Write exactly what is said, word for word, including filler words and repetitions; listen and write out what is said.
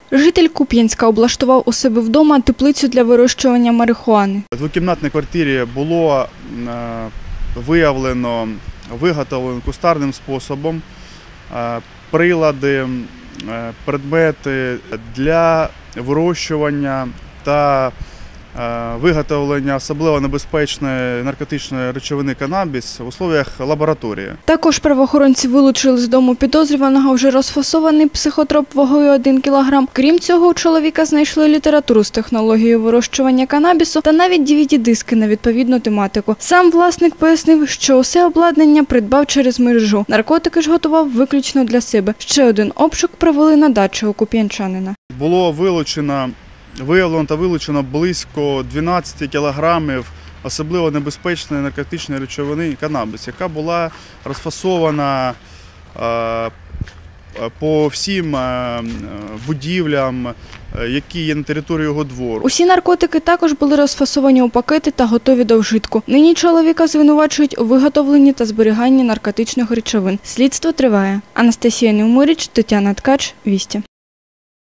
Житель Куп'янська облаштував у себе вдома теплицю для вирощування марихуани. У двокімнатній квартирі було виявлено, виготовлено кустарним способом прилади, предмети для вирощування та виготовлення особливо небезпечної наркотичної речовини канабіс в условиях лабораторії. Також правоохоронці вилучили з дому підозрюваного вже розфасований психотроп вагою один кілограм. Крім цього, у чоловіка знайшли літературу з технологією вирощування канабісу та навіть ді ві ді-диски на відповідну тематику. Сам власник пояснив, що усе обладнання придбав через мережу. Наркотики ж готував виключно для себе. Ще один обшук провели на дачі у куп'янчанина. Було вилучено Виявлено та вилучено близько дванадцять кілограмів особливо небезпечної наркотичної речовини канабіс, яка була розфасована по всім будівлям, які є на території його двору. Усі наркотики також були розфасовані у пакети та готові до вжитку. Нині чоловіка звинувачують у виготовленні та зберіганні наркотичних речовин. Слідство триває. Анастасія Невмирич, Тетяна Ткач, Вісті.